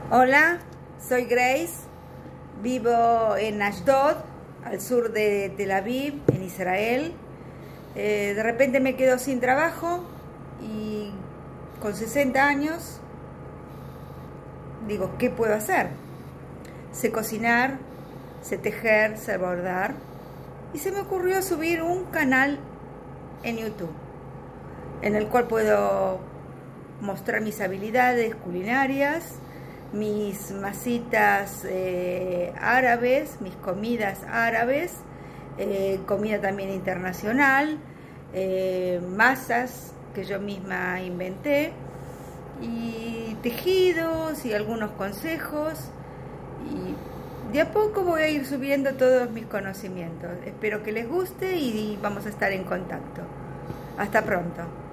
Hola, soy Grace, vivo en Ashdod, al sur de Tel Aviv, en Israel. De repente me quedo sin trabajo y con 60 años digo, ¿qué puedo hacer? Sé cocinar, sé tejer, sé bordar y se me ocurrió subir un canal en YouTube en el cual puedo mostrar mis habilidades culinarias, mis masitas árabes, mis comidas árabes, comida también internacional, masas que yo misma inventé, y tejidos y algunos consejos, y de a poco voy a ir subiendo todos mis conocimientos. Espero que les guste y vamos a estar en contacto. Hasta pronto.